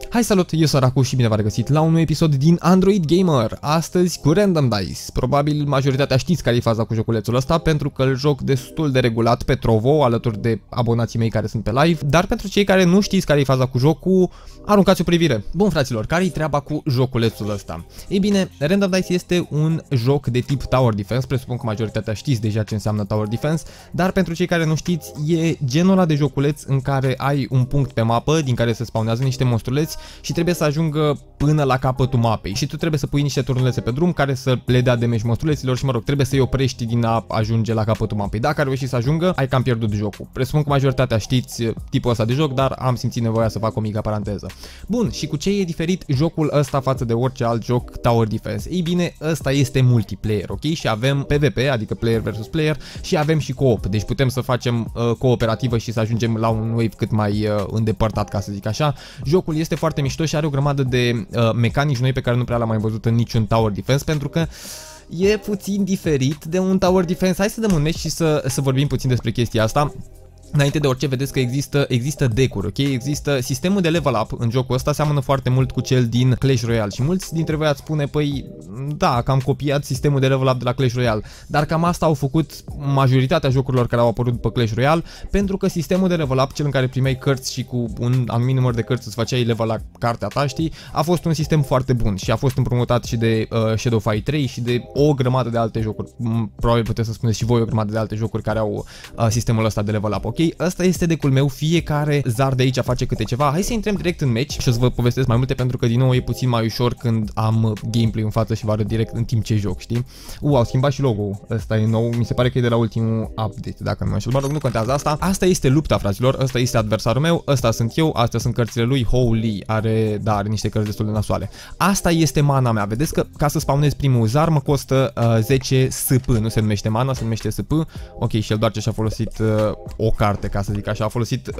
Hai salut, eu sunt Racu și bine v-am regăsit la un nou episod din Android Gamer. Astăzi cu Random Dice. Probabil majoritatea știți care e faza cu joculețul ăsta, pentru că îl joc destul de regulat pe Trovo, alături de abonații mei care sunt pe live. Dar pentru cei care nu știți care e faza cu jocul, aruncați o privire. Bun fraților, care-i treaba cu joculețul ăsta? Ei bine, Random Dice este un joc de tip Tower Defense, presupun că majoritatea știți deja ce înseamnă Tower Defense, dar pentru cei care nu știți, e genul ăla de joculeț în care ai un punct pe mapă din care se spawnează niște monstruleți și trebuie să ajungă până la capătul mapei și tu trebuie să pui niște turnulețe pe drum care să le dea damage monstruleților și mă rog, trebuie să-i oprești din a ajunge la capătul mapei. Dacă reușești să ajungă, ai cam pierdut jocul. Presupun că majoritatea știți tipul ăsta de joc, dar am simțit nevoia să fac o mică paranteză. Bun, și cu ce e diferit jocul ăsta față de orice alt joc Tower Defense? Ei bine, ăsta este multiplayer, ok? Și avem PvP, adică player versus player, și avem și co-op, deci putem să facem cooperativă și să ajungem la un wave cât mai îndepărtat, ca să zic așa. Jocul este foarte mișto și are o grămadă de mecanici noi pe care nu prea le-am mai văzut în niciun Tower Defense, pentru că e puțin diferit de un Tower Defense. Hai să dăm un match și să vorbim puțin despre chestia asta. Înainte de orice, vedeți că există deck-uri, ok? Există sistemul de level up în jocul ăsta, seamănă foarte mult cu cel din Clash Royale și mulți dintre voi ați spune, păi da, că am copiat sistemul de level up de la Clash Royale, dar cam asta au făcut majoritatea jocurilor care au apărut după Clash Royale, pentru că sistemul de level up, cel în care primeai cărți și cu un anumit număr de cărți îți făceai level la cartea ta, știi, a fost un sistem foarte bun și a fost împrumutat și de Shadow Fight 3 și de o grămadă de alte jocuri. Probabil puteți să spuneți și voi o grămadă de alte jocuri care au sistemul ăsta de level up, ok? Ăsta este deck-ul meu, fiecare zar de aici face câte ceva. Hai să intrăm direct în match și o să vă povestesc mai multe, pentru că din nou e puțin mai ușor când am gameplay în față și vă arăt direct în timp ce joc, știi? Au schimbat și logo-ul, ăsta e nou, mi se pare că e de la ultimul update, dacă nu mă înșel. Mă rog, nu contează asta. Asta este lupta, fraților, ăsta este adversarul meu, ăsta sunt eu, astea sunt cărțile lui. Holy, are niște cărți destul de nasoale. Asta este mana mea, vedeți că ca să spawnez primul zar mă costă 10 SP, nu se numește mana, se numește SP. Ok, și el doar ce și-a folosit o carte, ca să zic așa, a folosit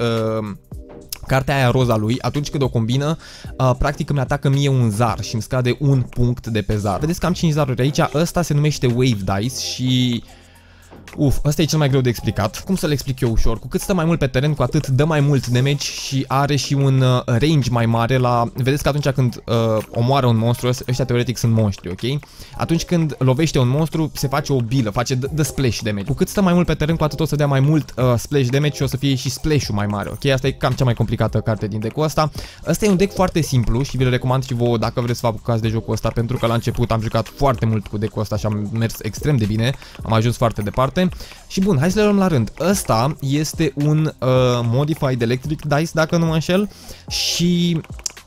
cartea aia roza lui. Atunci când o combină, practic îmi atacă mie un zar și îmi scade un punct de pe zar. Vedeți că am 5 zaruri aici, ăsta se numește Wave Dice și... ăsta e cel mai greu de explicat. Cum să le explic eu ușor? Cu cât stă mai mult pe teren, cu atât dă mai mult damage și are și un range mai mare la... Vedeți că atunci când omoară un monstru, ăștia teoretic sunt monștri, ok? Atunci când lovește un monstru, se face o bilă, dă splash damage. Cu cât stă mai mult pe teren, cu atât o să dea mai mult splash damage și o să fie și splash-ul mai mare, ok? Asta e cam cea mai complicată carte din deck-ul ăsta. Ăsta e un deck foarte simplu și vi-l recomand și vouă dacă vreți să vă apucați de jocul ăsta, pentru că la început am jucat foarte mult cu deck-ul ăsta și am mers extrem de bine, am ajuns foarte departe. Și bun, hai să le luăm la rând. Ăsta este un Modified Electric Dice, dacă nu mă înșel, și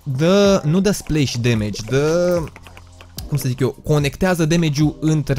nu dă splash damage, cum să zic eu, conectează damage-ul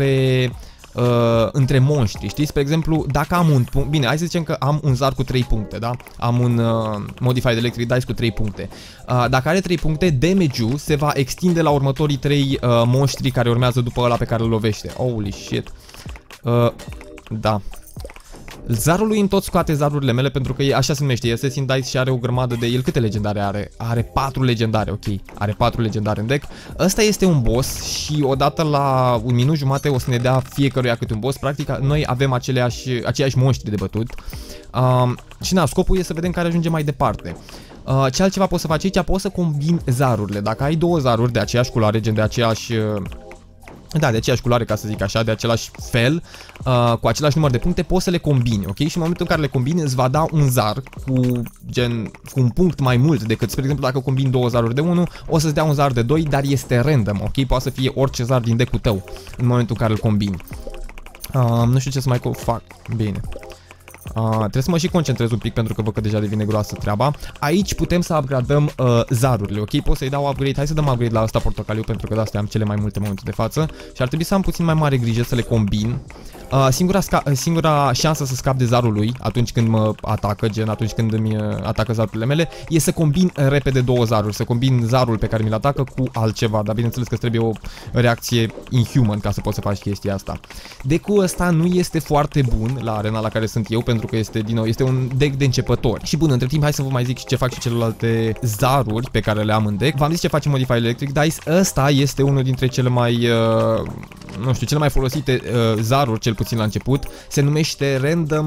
între monștri, știi? Spre exemplu, dacă am un punct, bine, hai să zicem că am un zar cu 3 puncte, da? Am un Modified Electric Dice cu 3 puncte. Dacă are 3 puncte, damage-ul se va extinde la următorii 3 monștri care urmează după ăla pe care îl lovește. Holy shit. Da. Zarul lui în tot scoate zarurile mele, pentru că așa se numește, e Assassin Dice și are o grămadă de... El câte legendare are? Are 4 legendare, ok. Are 4 legendare în deck. Ăsta este un boss și odată la un minut jumate o să ne dea fiecăruia câte un boss. Practic noi avem aceiași monștri de bătut. Și na, scopul e să vedem care ajunge mai departe. Ce altceva poți să faci aici? Poți să combini zarurile. Dacă ai două zaruri de aceeași culoare, gen de aceeași... Da, de aceeași culoare, ca să zic așa, de același fel, cu același număr de puncte, poți să le combini, ok? Și în momentul în care le combini, îți va da un zar cu un punct mai mult decât, spre exemplu, dacă combini două zaruri de 1, o să-ți dea un zar de 2, dar este random, ok? Poate să fie orice zar din deck-ul tău în momentul în care îl combini. Nu știu ce să mai fac. Bine. Trebuie să mă și concentrez un pic, pentru că văd că deja devine groasă treaba. Aici putem să upgradăm zarurile, ok? Pot să-i dau upgrade. Hai să dăm upgrade la asta portocaliu, pentru că de astea am cele mai multe în momentul de față și ar trebui să am puțin mai mare grijă să le combin. Singura șansă să scap de zarul lui atunci când mă atacă, gen atunci când îmi atacă zarurile mele, e să combin repede două zaruri, să combin zarul pe care mi-l atacă cu altceva, dar bineînțeles că trebuie o reacție inhuman ca să poți să faci chestia asta. Deck-ul ăsta nu este foarte bun la arena la care sunt eu, pentru că este, din nou, este un deck de începători. Și bun, între timp hai să vă mai zic ce fac și celelalte zaruri pe care le am în deck. V-am zis ce face Modified Electric Dice. Ăsta este unul dintre cele mai nu știu, cele mai folosite zaruri, cel puțin la început. Se numește Random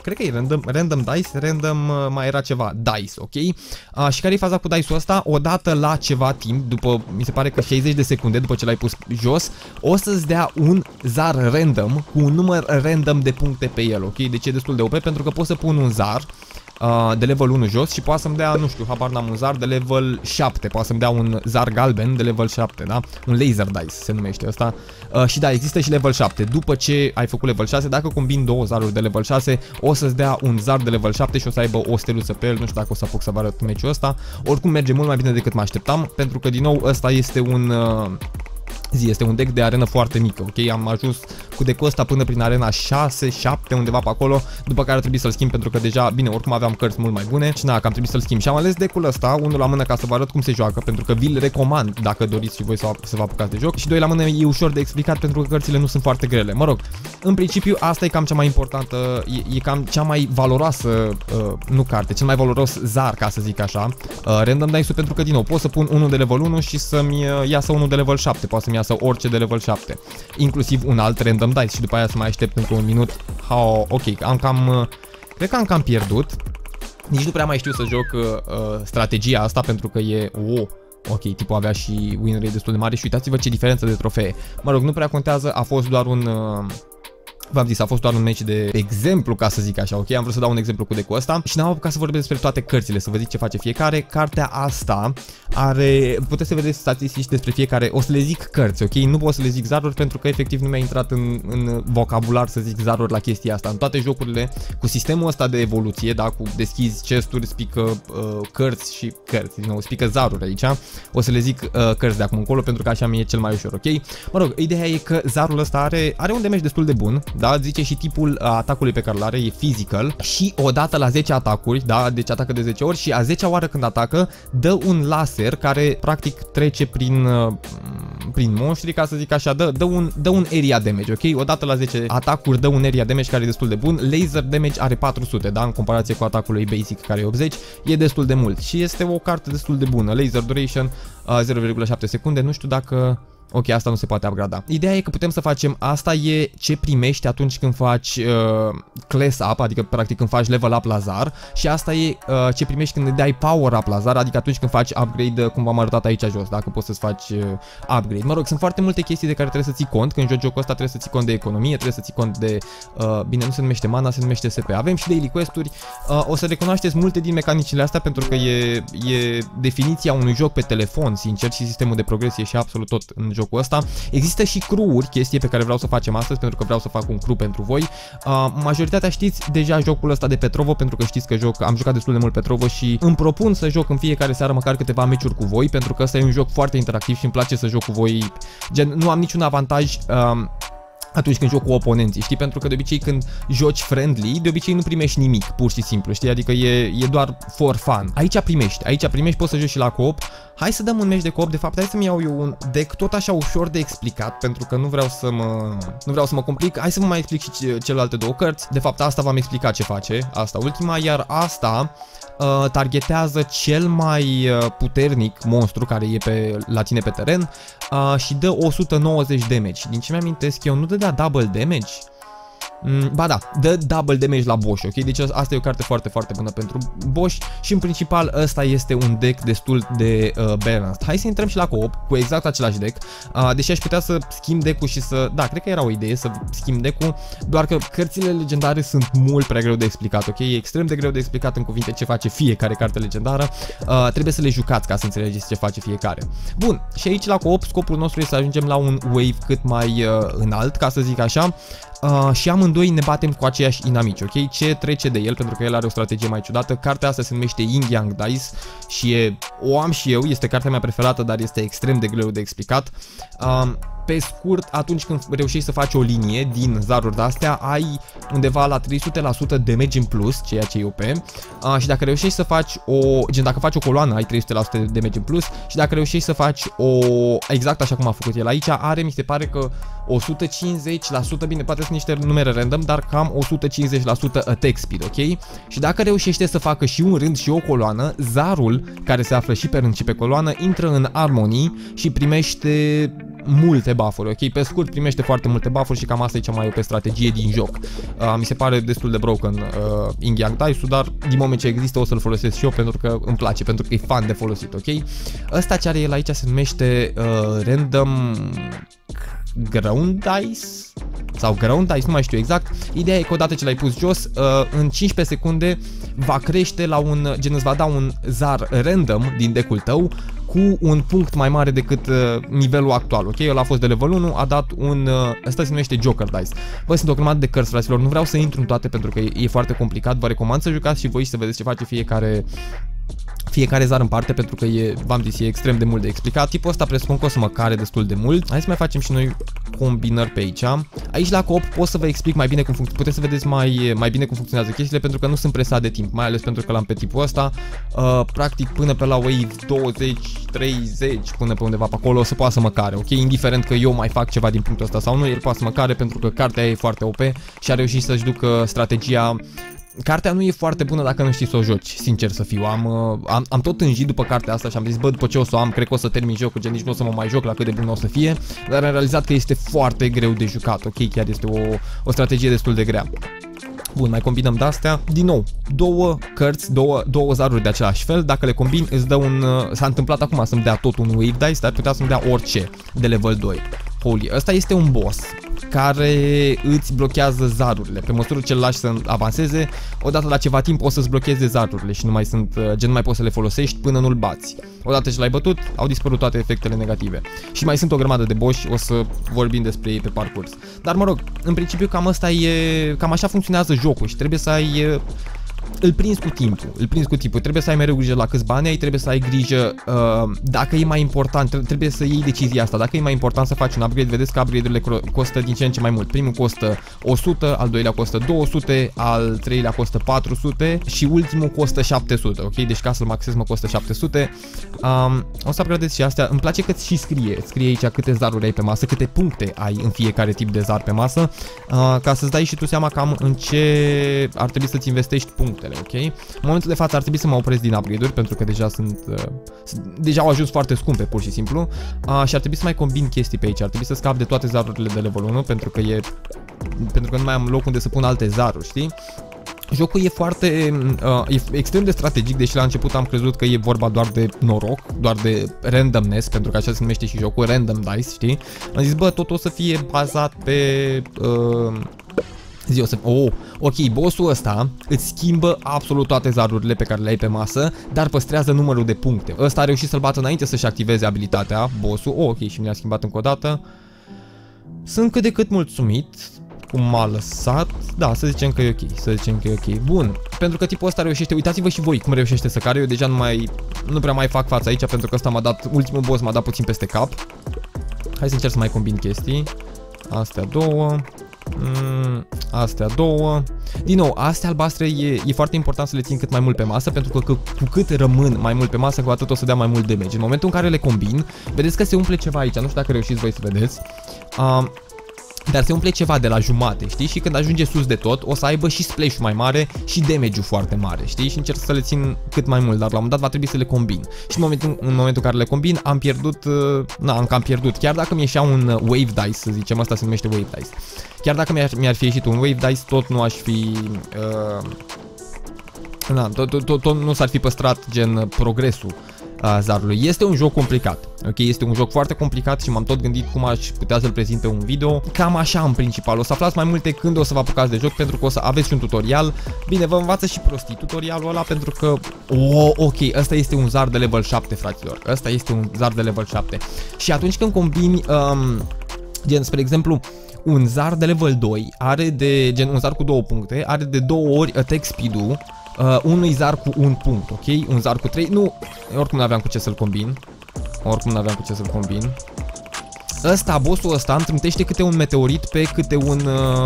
cred că e random dice, random mai era ceva, dice, ok? Și care e faza cu dice-ul ăsta? Odată la ceva timp, după, mi se pare că 60 de secunde după ce l-ai pus jos, o să-ți dea un zar random cu un număr random de puncte pe el, ok? Deci e destul de OP pentru că pot să pun un zar de level 1 jos și poate să-mi dea, nu știu, habar n-am, un zar de level 7, poate să-mi dea un zar galben de level 7, da? Un laser dice se numește ăsta. Și da, există și level 7. După ce ai făcut level 6, dacă combini două zaruri de level 6, o să-ți dea un zar de level 7 și o să aibă o steluță pe el. Nu știu dacă o să apuc să vă arăt meciul ăsta. Oricum merge mult mai bine decât mă așteptam, pentru că din nou ăsta este un este un deck de arenă foarte mică, ok? Am ajuns cu deck-ul ăsta până prin arena 6, 7, undeva pe acolo, după care trebuie să-l schimb pentru că deja, bine, oricum aveam cărți mult mai bune și na, că am trebuit să-l schimb. Și am ales deck-ul ăsta, unul la mână ca să vă arăt cum se joacă, pentru că vi-l recomand dacă doriți și voi să vă apucați de joc, și doi la mână e ușor de explicat pentru că cărțile nu sunt foarte grele. Mă rog, în principiu asta e cam cea mai importantă, e cam cea mai valoroasă, nu carte, cel mai valoros zar, ca să zic așa, random dice-ul, pentru că din nou pot să pun unul de level 1 și să-mi iasă unul de level 7, poate să-mi iasă orice de level 7, inclusiv un alt random dice și după aia să mai aștept încă un minut. Ok, cred că am cam pierdut. Nici nu prea mai știu să joc strategia asta pentru că e ok, tipul avea și win rate destul de mare și uitați-vă ce diferență de trofee. Mă rog, nu prea contează, a fost doar un v-am zis, a fost doar un meci de exemplu, ca să zic așa, ok? Am vrut să dau un exemplu cu deck-ul ăsta și n-am apucat să vorbesc despre toate cărțile, să vă zic ce face fiecare. Cartea asta are, puteți să vedeți statistici despre fiecare, o să le zic cărți, ok? Nu pot să le zic zaruri pentru că efectiv nu mi-a intrat în vocabular să zic zaruri la chestia asta. În toate jocurile cu sistemul ăsta de evoluție, da, cu deschizi chesturi, spică cărți și cărți, din nou, spică zaruri aici, o să le zic cărți de acum încolo pentru că așa mi-e cel mai ușor, ok? Mă rog, ideea e că zarul ăsta are un damage destul de bun, da, zice și tipul atacului pe care îl are, e physical și odată la 10 atacuri, da, deci atacă de 10 ori și a 10-a oară când atacă dă un laser care practic trece prin monștri, ca să zic așa, dă un area damage, ok? Odată la 10 atacuri dă un area damage care e destul de bun. Laser damage are 400, da, în comparație cu atacul lui basic care e 80, e destul de mult și este o carte destul de bună. Laser duration 0,7 secunde, nu știu dacă ok, asta nu se poate upgrada. Ideea e că putem să facem, asta e ce primești atunci când faci class up, adică practic când faci level up la zar, și asta e ce primești când îi dai power up la zar, adică atunci când faci upgrade, cum v-am arătat aici jos, dacă poți să-ți faci upgrade. Mă rog, sunt foarte multe chestii de care trebuie să ții cont, când joci jocul ăsta trebuie să ții cont de economie, trebuie să ții cont de, bine, nu se numește mana, se numește SP. Avem și daily quest-uri, o să recunoașteți multe din mecanicile astea pentru că e definiția unui joc pe telefon, sincer, și sistemul de progresie și absolut tot în jocul ăsta. Există și crew-uri, chestie pe care vreau să facem astăzi pentru că vreau să fac un crew pentru voi. Majoritatea știți deja jocul ăsta de Petrovo pentru că știți că am jucat destul de mult Petrovo și îmi propun să joc în fiecare seară măcar câteva meciuri cu voi pentru că ăsta e un joc foarte interactiv și îmi place să joc cu voi. Gen, nu am niciun avantaj atunci când joc cu oponenții, știi? Pentru că de obicei când joci friendly, de obicei nu primești nimic, pur și simplu, știi? Adică e doar for fun. Aici primești, poți să joci și la co-op. Hai să dăm un meci de co-op, de fapt, hai să-mi iau eu un deck tot așa ușor de explicat, pentru că nu vreau să mă complic. Hai să vă mai explic și celelalte două cărți. De fapt, asta v-am explicat ce face, asta ultima, iar asta targetează cel mai puternic monstru care e la tine pe teren și dă 190 damage. Din ce mi-amintesc eu, nu dădea double damage? Ba da, dă double damage la boss, ok? Deci asta e o carte foarte, foarte bună pentru boss și în principal ăsta este un deck destul de balanced. Hai să intrăm și la co-op cu exact același deck, deși aș putea să schimb deck-ul și să... Da, cred că era o idee să schimb deck-ul, doar că cărțile legendare sunt mult prea greu de explicat, ok? E extrem de greu de explicat în cuvinte ce face fiecare carte legendară, trebuie să le jucați ca să înțelegeți ce face fiecare. Bun, și aici la co-op scopul nostru este să ajungem la un wave cât mai înalt, ca să zic așa. Și amândoi ne batem cu aceiași inamici, ok? Ce trece de el, pentru că el are o strategie mai ciudată. Cartea asta se numește Yin Yang Dice și o am și eu, este cartea mea preferată, dar este extrem de greu de explicat. Pe scurt, atunci când reușești să faci o linie din zaruri de-astea, ai undeva la 300% damage în plus, ceea ce e OP. Și dacă reușești să faci dacă faci o coloană, ai 300% de damage în plus. Și dacă reușești să faci exact așa cum a făcut el aici, are, mi se pare că 150%, bine, poate sunt niște numere random, dar cam 150% attack speed, ok? Și dacă reușește să facă și un rând și o coloană, zarul, care se află și pe rând și pe coloană, intră în armonii și primește multe buff-uri, ok? Pe scurt primește foarte multe buff-uri și cam asta e cea mai OP strategie din joc. Mi se pare destul de broken Ying Yang Dice-ul, dar din moment ce există o să-l folosesc și eu pentru că îmi place, pentru că e fan de folosit, ok? Ăsta ce are el aici se numește Random Ground Dice sau Ground Dice, nu mai știu exact. Ideea e că odată ce l-ai pus jos, în 15 secunde va crește la un, gen îți va da un zar random din deck-ul tău cu un punct mai mare decât nivelul actual, ok? El a fost de level 1, a dat un, ăsta se numește Joker Dice. Bă, sunt o grămadă de cărți, fraților, nu vreau să intru în toate pentru că e foarte complicat, vă recomand să jucați și voi și să vedeți ce face fiecare zar în parte, pentru că v-am zis, e extrem de mult de explicat. Tipul ăsta presupun că o să mă care destul de mult. Hai să mai facem și noi combinări pe aici. Aici la coop pot să vă explic mai bine cum funcționează, puteți să vedeți mai bine cum funcționează chestiile, pentru că nu sunt presat de timp, mai ales pentru că l-am pe tipul ăsta. Practic până pe la wave 20, 30, până pe undeva pe acolo o să poată să mă care, ok? Indiferent că eu mai fac ceva din punctul ăsta sau nu, el poate să mă care pentru că cartea e foarte OP și a reușit să-și ducă strategia. Cartea nu e foarte bună dacă nu știi să o joci, sincer să fiu. Am tot înjit după cartea asta și am zis, bă, după ce o să o am, cred că o să termin jocul, gen nici nu o să mă mai joc la cât de bun o să fie, dar am realizat că este foarte greu de jucat, ok? Chiar este o strategie destul de grea. Bun, mai combinăm de-astea. Din nou, două cărți, două zaruri de același fel. Dacă le combin, îți dă un... S-a întâmplat acum să-mi dea tot un wave dice, dar putea să-mi dea orice de level 2. Holy, ăsta este un boss care îți blochează zarurile. Pe măsură ce îl lași să avanseze, odată la ceva timp o să-ți blocheze zarurile și nu mai sunt, gen nu mai poți să le folosești până nu-l bați. Odată ce l-ai bătut, au dispărut toate efectele negative. Și mai sunt o grămadă de boss, o să vorbim despre ei pe parcurs. Dar mă rog, în principiu cam așa funcționează jocul și trebuie să ai... Îl prinzi cu timpul, trebuie să ai mereu grijă la câți bani ai, trebuie să ai grijă dacă e mai important, trebuie să iei decizia asta, dacă e mai important să faci un upgrade. Vedeți că upgrade-urile costă din ce în ce mai mult. Primul costă 100, al doilea costă 200, al treilea costă 400 și ultimul costă 700, ok? Deci ca să-l maxez mă costă 700. O să upgradez și astea, îmi place că scrie aici câte zaruri ai pe masă, câte puncte ai în fiecare tip de zar pe masă, ca să-ți dai și tu seama cam în ce ar trebui să-ți investești punctele. Ok? În momentul de față ar trebui să mă opresc din upgrade-uri pentru că deja au ajuns foarte scumpe, pur și simplu, și ar trebui să mai combin chestii pe aici. Ar trebui să scap de toate zarurile de level 1 pentru că nu mai am loc unde să pun alte zaruri, știi? Jocul e extrem de strategic, deși la început am crezut că e vorba doar de noroc, doar de randomness, pentru că așa se numește și jocul, random dice, știi? Am zis, bă, tot o să fie bazat pe... ok, bossul ăsta îți schimbă absolut toate zarurile pe care le ai pe masă, dar păstrează numărul de puncte. Ăsta a reușit să-l bată înainte să-și activeze abilitatea, bossul. Ok, și mi l-a schimbat încă o dată. Sunt cât de cât mulțumit cum m-a lăsat. Da, să zicem că e ok, Bun, pentru că tipul ăsta reușește, uitați-vă și voi cum reușește să care. Eu deja nu prea mai fac față aici pentru că ăsta ultimul boss m-a dat puțin peste cap. Hai să încerc să mai combin chestii. Astea două. Astea două. Din nou, astea albastre e foarte important să le țin cât mai mult pe masă, pentru că cu cât rămân mai mult pe masă, cu atât o să dea mai mult damage. În momentul în care le combin, vedeți că se umple ceva aici, nu știu dacă reușiți voi să vedeți, dar se umple ceva de la jumate, știi? Și când ajunge sus de tot, o să aibă și splash-ul mai mare și damage-ul foarte mare, știi? Și încerc să le țin cât mai mult, dar la un moment dat va trebui să le combin. Și în momentul în care le combin, am cam pierdut. Chiar dacă mi-ieșea un wave dice, să zicem, asta se numește wave dice. Chiar dacă mi-ar fi ieșit un wave dice, tot nu aș fi... tot nu s-ar fi păstrat, gen, progresul zarului. Este un joc complicat, ok? Este un joc foarte complicat și m-am tot gândit cum aș putea să-l prezint pe un video. Cam așa în principal. O să aflați mai multe când o să vă apucați de joc, pentru că o să aveți și un tutorial. Bine, vă învață și prostii tutorialul ăla, pentru că... ok, ăsta este un zar de level 7, fraților. Ăsta este un zar de level 7. Și atunci când combini, gen, spre exemplu, un zar de level 2 un zar cu 2 puncte, are de 2 ori attack speed-ul unui zar cu 1 punct, ok? Un zar cu 3, oricum nu aveam cu ce să-l combin. Bossul ăsta îmi trântește câte un meteorit pe câte un...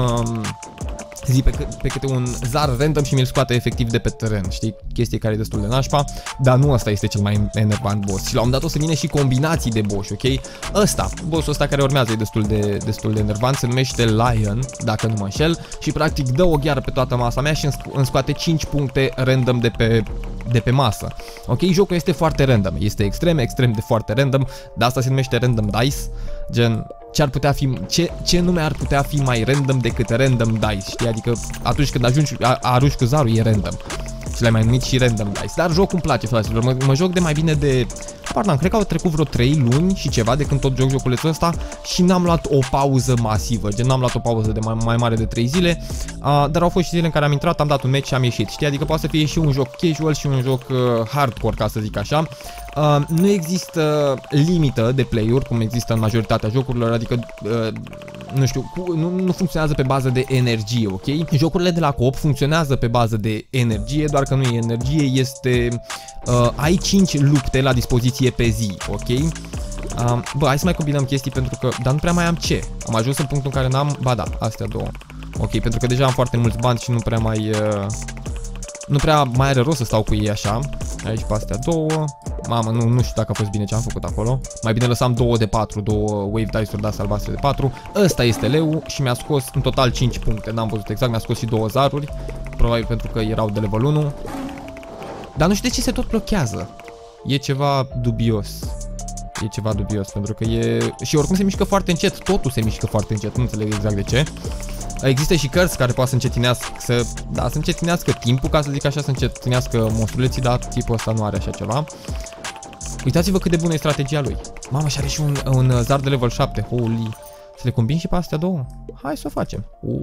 pe câte un zar random și mi-l scoate efectiv de pe teren, știi? Chestie care e destul de nașpa, dar nu ăsta este cel mai enervant boss. Și la un dat o să vină și combinații de boss, ok? Bossul ăsta care urmează e destul de enervant, se numește Lion, dacă nu mă înșel, și practic dă o gheară pe toată masa mea și îmi scoate 5 puncte random de pe de pe masă. Ok, jocul este foarte random, este extrem de foarte random, de asta se numește random dice, gen ce ar putea fi, ce nume ar putea fi mai random decât random dice, știi? Adică atunci când arunci cu zarul e random. Și l-ai mai numit și random dice. Dar jocul îmi place, fraților. Mă joc de mai bine de... Pardon, cred că au trecut vreo 3 luni și ceva de când tot joc joculețul ăsta și n-am luat o pauză masivă. Gen, n-am luat o pauză de mai mare de 3 zile. Dar au fost și zile în care am intrat, am dat un match și am ieșit. Știi? Adică poate să fie și un joc casual și un joc hardcore, ca să zic așa. Nu există limită de play-uri, cum există în majoritatea jocurilor, adică, nu știu, nu funcționează pe bază de energie, ok? Jocurile de la co-op funcționează pe bază de energie, doar că nu e energie, este... ai 5 lupte la dispoziție pe zi, ok? Bă, hai să mai combinăm chestii pentru că... Dar nu prea mai am ce. Am ajuns în punctul în care n-am... Ba da, astea două. Ok, pentru că deja am foarte mulți bani și nu prea mai... Nu prea mai are rost să stau cu ei așa. Aici pe astea două. Mamă, nu știu dacă a fost bine ce am făcut acolo. Mai bine lăsam 2 de 4, 2 wave dice-uri de astea albastre de 4. Ăsta este leu și mi-a scos în total 5 puncte. N-am văzut exact, mi-a scos și 2 zaruri. Probabil pentru că erau de level 1. Dar nu știu de ce se tot blochează. E ceva dubios. E ceva dubios pentru că e... Și oricum se mișcă foarte încet. Totul se mișcă foarte încet, nu înțeleg exact de ce. Există și cărți care poate să încetinească, să încetinească timpul, ca să zic așa, să încetinească monstruleții, dar tipul ăsta nu are așa ceva. Uitați-vă cât de bună e strategia lui. Mamă, și are și un zar de level 7. Holy. Să le combin și pe astea două? Hai să o facem.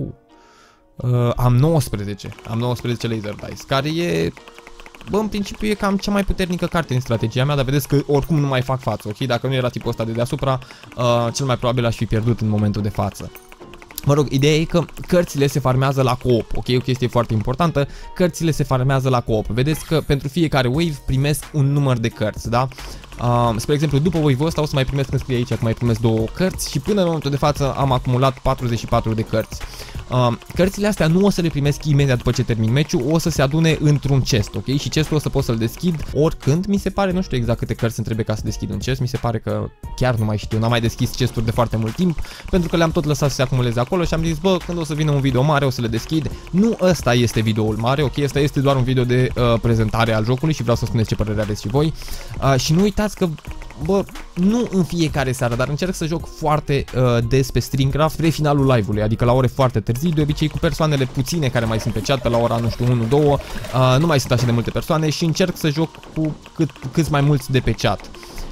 Am 19. Am 19 laser dice, care e... Bă, în principiu e cam cea mai puternică carte din strategia mea, dar vedeți că oricum nu mai fac față, ok? Dacă nu era tipul ăsta de deasupra, cel mai probabil aș fi pierdut în momentul de față. Mă rog, ideea e că cărțile se farmează la co-op, ok? O chestie foarte importantă, cărțile se farmează la co-op. Vedeți că pentru fiecare wave primesc un număr de cărți, da? Spre exemplu, după wave-ul ăsta o să mai primesc, când scrie aici că mai primesc 2 cărți și până în momentul de față am acumulat 44 de cărți. Cărțile astea nu o să le primesc imediat după ce termin meciul, o să se adune într-un chest, ok? Și chestul o să pot să-l deschid oricând, mi se pare, nu știu exact câte cărți îmi trebuie ca să deschid un chest, mi se pare că chiar nu mai știu, n-am mai deschis chesturi de foarte mult timp, pentru că le-am tot lăsat să se acumuleze acolo și am zis, bă, când o să vină un video mare o să le deschid. Nu ăsta este videoul mare, ok? Ăsta este doar un video de prezentare al jocului și vreau să spuneți ce părere aveți și voi. Și nu uitați că, bă, nu în fiecare seară, dar încerc să joc foarte des pe StreamCraft spre finalul live-ului, adică la ore foarte târzii, de obicei cu persoanele puține care mai sunt pe chat, pe la ora, nu știu, 1-2, nu mai sunt așa de multe persoane și încerc să joc cu câți mai mulți de pe chat.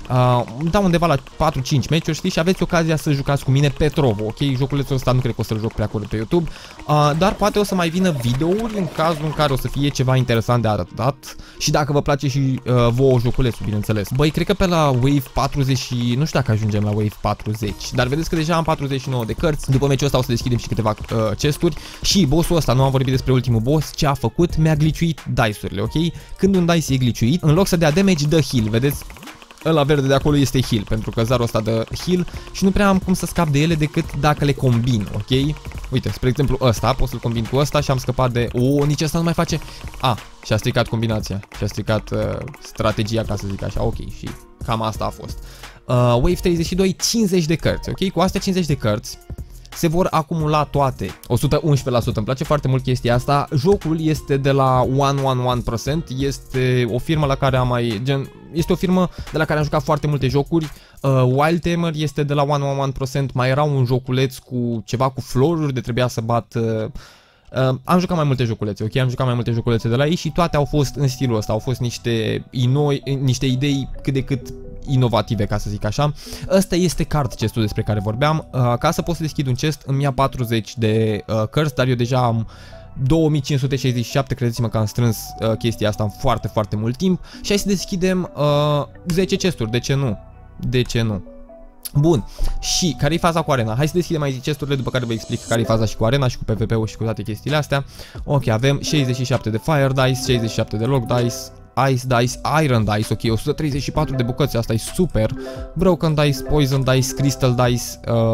Dau undeva la 4-5 meciuri, știi, și aveți ocazia să jucați cu mine pe Trovo, ok? Joculețul ăsta nu cred că o să-l joc prea curând pe YouTube, dar poate o să mai vină videouri în cazul în care o să fie ceva interesant de arătat și dacă vă place și vouă joculețul, bineînțeles. Băi, cred că pe la Wave 40 și nu știu dacă ajungem la Wave 40, dar vedeți că deja am 49 de cărți. După meciul ăsta o să deschidem și câteva chesturi și bossul ăsta, nu am vorbit despre ultimul boss, ce a făcut, mi-a glitchuit dice-urile, ok? Când un dice e glitchuit, în loc să dea damage, dă heal, vedeți? Ăla verde de acolo este heal, pentru că zarul ăsta dă heal și nu prea am cum să scap de ele decât dacă le combin, ok? Uite, spre exemplu ăsta, pot să-l combin cu ăsta și am scăpat de... nici ăsta nu mai face... și-a stricat combinația, și-a stricat strategia, ca să zic așa, ok, și cam asta a fost. Wave 32, 50 de cărți, ok? Cu astea 50 de cărți se vor acumula toate. 111%, îmi place foarte mult chestia asta. Jocul este de la 111%, este o firmă la care am mai... este o firmă de la care am jucat foarte multe jocuri. Wildtamer este de la 111%, mai era un joculeț cu ceva cu floruri de trebuia să bat... am jucat mai multe joculețe, ok? Am jucat mai multe joculețe de la ei și toate au fost în stilul ăsta, au fost niște idei cât de cât inovative, ca să zic așa. Ăsta este card chestul despre care vorbeam. Ca să pot să deschid un chest îmi ia 40 de cărți, dar eu deja am 2567, credeți-mă că am strâns chestia asta în foarte, foarte mult timp și hai să deschidem 10 chesturi, de ce nu? De ce nu? Bun, și care e faza cu arena? Hai să deschidem mai chesturile, după care vă explic care e faza și cu arena și cu PvP-ul și cu toate chestiile astea. Ok, avem 67 de Fire Dice, 67 de Rock Dice, Ice Dice, Iron Dice, ok, 134 de bucăți, asta e super. Broken Dice, Poison Dice, Crystal Dice,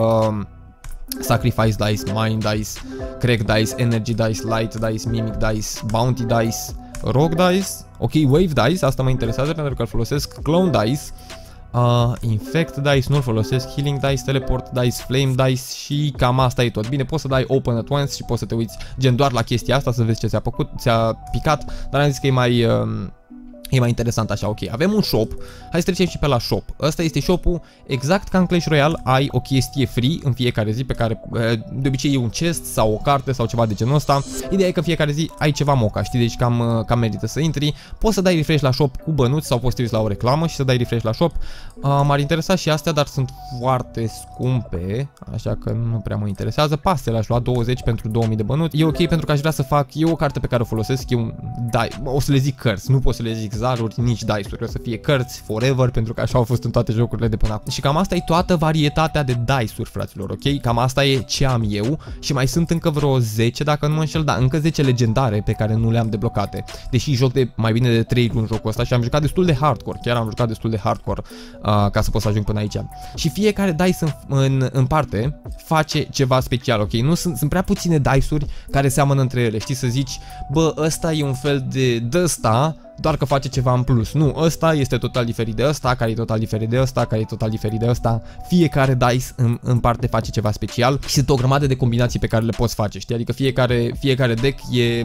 Sacrifice Dice, Mind Dice, Crack Dice, Energy Dice, Light Dice, Mimic Dice, Bounty Dice, Rock Dice, ok, Wave Dice, asta mă interesează pentru că îl folosesc, Clone Dice, Infect Dice, nu-l folosesc, Healing Dice, Teleport Dice, Flame Dice și cam asta e tot. Bine, poți să dai Open at Once și poți să te uiți gen doar la chestia asta să vezi ce ți-a picat, dar am zis că e E mai interesant așa, ok. Avem un shop, hai să trecem și pe la shop. Ăsta este shop-ul, exact ca în Clash Royale, ai o chestie free în fiecare zi pe care de obicei e un chest sau o carte sau ceva de genul ăsta. Ideea e că în fiecare zi ai ceva moca, știi, deci cam merită să intri. Poți să dai refresh la shop cu bănuți sau poți să te uiți la o reclamă și să dai refresh la shop. M-ar interesa și astea, dar sunt foarte scumpe, așa că nu prea mă interesează. Pastele aș lua 20 pentru 2000 de bănuți. E ok pentru că aș vrea să fac, e o carte pe care o folosesc, e un o să le zic cărți, nu pot să le zic zaruri, nici dice-uri, o să fie cărți forever, pentru că așa au fost în toate jocurile de până acum. Și cam asta e toată varietatea de dice-uri, fraților, ok? Cam asta e ce am eu și mai sunt încă vreo 10, dacă nu mă înșel, da, încă 10 legendare pe care nu le-am deblocate. Deși joc de mai bine de 3 luni jocul ăsta și am jucat destul de hardcore, chiar am jucat destul de hardcore ca să pot să ajung până aici. Și fiecare dice în parte face ceva special, ok? Nu sunt prea puține dice-uri care seamănă între ele, știi, să zici, bă, ăsta e un fel de ăsta, doar că face ceva în plus. Nu, ăsta este total diferit de ăsta, care e total diferit de ăsta, care e total diferit de ăsta. Fiecare dice în parte face ceva special și sunt o grămadă de combinații pe care le poți face, știi? Adică fiecare deck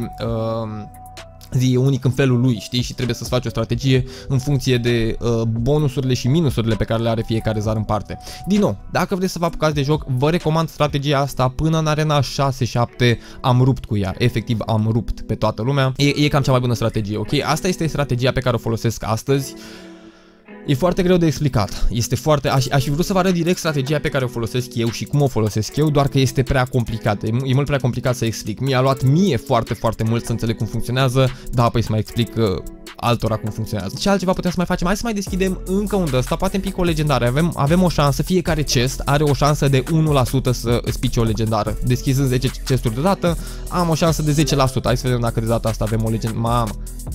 e unic în felul lui, știi? Și trebuie să-ți faci o strategie în funcție de bonusurile și minusurile pe care le are fiecare zar în parte. Din nou, dacă vreți să vă apucați de joc, vă recomand strategia asta până în arena 6-7 am rupt cu ea. Efectiv am rupt pe toată lumea. E cam cea mai bună strategie, ok? Asta este strategia pe care o folosesc astăzi. E foarte greu de explicat, este foarte... Aș fi vrut să vă arăt direct strategia pe care o folosesc eu și cum o folosesc eu, doar că este prea complicat, e mult prea complicat să explic. Mi-a luat mie foarte mult să înțeleg cum funcționează, da, apoi să mai explic altora cum funcționează. Ce altceva putem să mai facem? Hai să mai deschidem încă un ăsta, poate un pic o legendară. Avem o șansă, fiecare chest are o șansă de 1% să îți pice o legendară. Deschizând 10 chesturi deodată, am o șansă de 10%. Hai să vedem dacă de data asta avem o legendară. Mamă,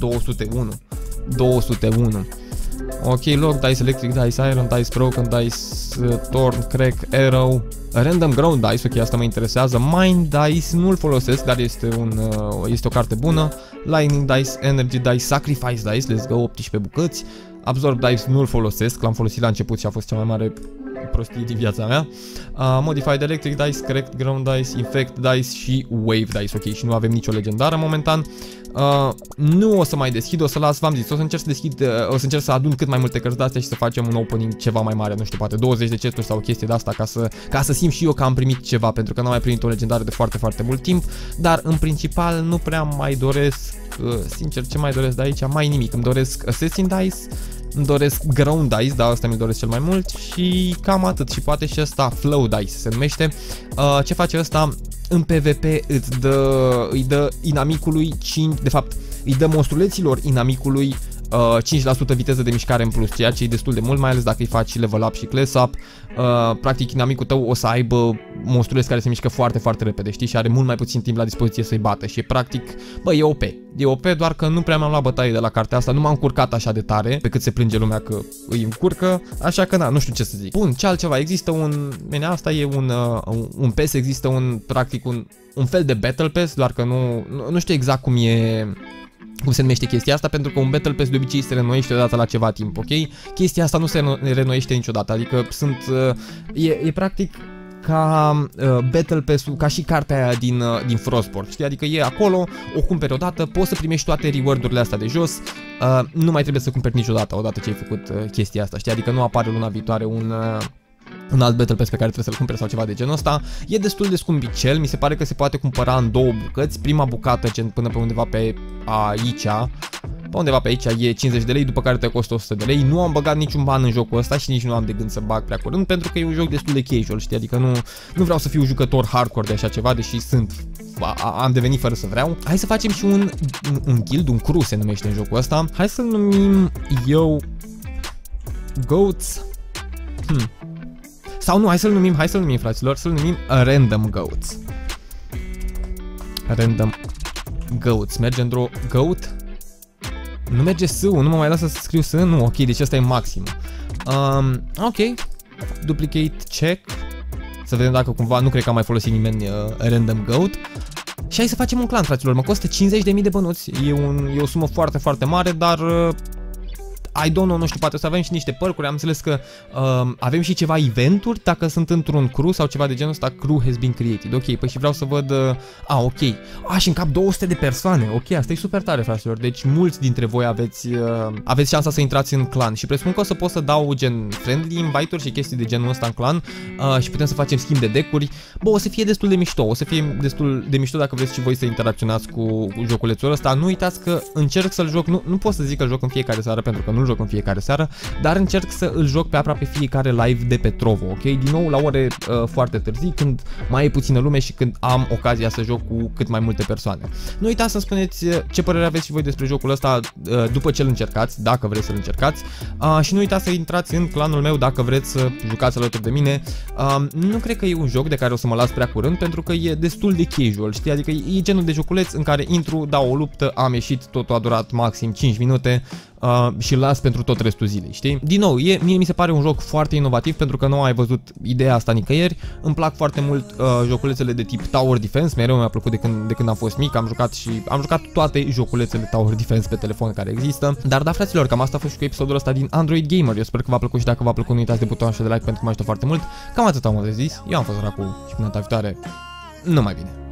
201. Ok, lock, dice electric, dice iron, dice broken, dice torn, crack, arrow, random ground dice, ok, asta mă interesează. Mind dice nu-l folosesc, dar este o carte bună. Lightning dice, energy dice, sacrifice dice, let's go, 18 bucăți. Absorb dice nu-l folosesc, l-am folosit la început și a fost cea mai mare prostie din viața mea. Modified electric dice, cracked ground dice, infect dice și wave dice, ok, și nu avem nicio legendară momentan. Nu o să mai deschid, o să las, v-am zis, o să încerc să adun cât mai multe cărți de astea și să facem un opening ceva mai mare, nu știu, poate 20 de chesturi sau o chestie de asta ca să simt și eu că am primit ceva, pentru că n-am mai primit o legendară de foarte mult timp, dar în principal nu prea mai doresc, sincer, ce mai doresc de aici? Mai nimic, îmi doresc Assassin Dice, îmi doresc Ground Dice, da, asta mi-l doresc cel mai mult și cam atât, și poate și ăsta Flow Dice se numește. Ce face ăsta? În PvP îi dă inamicului 5, de fapt îi dă monstruleților inamicului 5% viteză de mișcare în plus, ceea ce e destul de mult, mai ales dacă îi faci level up și class up. Practic inamicul tău o să aibă monstruleți care se mișcă foarte repede, știi, și are mult mai puțin timp la dispoziție să-i bată și e practic, bă, e OP. E OP, doar că nu prea mi-am luat bătaie de la cartea asta, nu m-am încurcat așa de tare, pe cât se plânge lumea că îi încurcă, așa că na, nu știu ce să zic. Bun, ce altceva? Există asta e un PES, există practic un fel de Battle Pass, doar că nu știu exact cum se numește chestia asta, pentru că un Battle Pass de obicei se renoiește odată la ceva timp, ok? Chestia asta nu se renoiește niciodată, adică e practic ca Battle Pass-ul, ca și cartea aia din Frostport, știi? Adică e acolo, o cumperi odată, poți să primești toate reward-urile astea de jos, nu mai trebuie să cumperi niciodată odată ce ai făcut chestia asta, știi? Adică nu apare luna viitoare un alt Battle Pass pe care trebuie să-l cumperi sau ceva de genul ăsta. E destul de scumpicel, mi se pare că se poate cumpăra în două bucăți. Prima bucată, până pe undeva pe aici e 50 de lei, după care te costă 100 de lei. Nu am băgat niciun ban în jocul ăsta și nici nu am de gând să bag prea curând, pentru că e un joc destul de casual, știi? Adică nu vreau să fiu jucător hardcore de așa ceva, deși am devenit fără să vreau. Hai să facem și un guild, un crew se numește în jocul ăsta. Hai să-l numim Goats. Sau nu, hai să-l numim, fraților, să-l numim Random Goats. Random Goats. Merge într-o Goat? Nu merge S-ul, nu mă mai lasă să scriu S, nu, ok, deci asta e maxim. Ok, duplicate check. Să vedem dacă cumva, nu cred că a mai folosit nimeni Random Goat. Și hai să facem un clan, fraților, mă costă 50.000 de bănuți. E o sumă foarte mare, dar I don't know, nu știu, poate o să avem și niște percuri, am înțeles că avem și ceva eventuri dacă sunt într-un crew sau ceva de genul ăsta, crew has been created. Ok, păi și vreau să văd, ok, și în cap 200 de persoane, ok, asta e super tare, fraților, deci mulți dintre voi aveți șansa să intrați în clan și presupun că o să pot să dau gen friendly invite-uri și chestii de genul ăsta în clan și putem să facem schimb de deck-uri. Bă, o să fie destul de mișto, o să fie destul de mișto dacă vreți și voi să interacționați cu joculețul ăsta. Nu uitați că încerc să-l joc, nu pot să zic că joc în fiecare seară pentru că nu-l joc în fiecare seară, dar încerc să îl joc pe aproape fiecare live de pe Trovo, ok? Din nou la ore foarte târzii, când mai e puțină lume și când am ocazia să joc cu cât mai multe persoane. Nu uitați să spuneți ce părere aveți și voi despre jocul ăsta după ce îl încercați, dacă vreți să-l încercați, și nu uitați să intrați în clanul meu dacă vreți să jucați alături de mine. Nu cred că e un joc de care o să mă las prea curând pentru că e destul de casual, știi? Adică e genul de joculeț în care intru, dau o luptă, am ieșit, totul a durat maxim 5 minute și îl las pentru tot restul zilei, știi? Din nou, mie mi se pare un joc foarte inovativ pentru că nu ai văzut ideea asta nicăieri. Îmi plac foarte mult joculețele de tip Tower Defense, mereu mi-a plăcut de când am fost mic, am jucat toate joculețele Tower Defense pe telefon care există. Dar da, fraților, cam asta a fost și cu episodul ăsta din Android Gamer. Eu sper că v-a plăcut și dacă v-a plăcut nu uitați de butonul ăsta de like pentru că mă ajută foarte mult. Cam atât am de zis. Eu am fost Racu și până data viitoare, numai bine.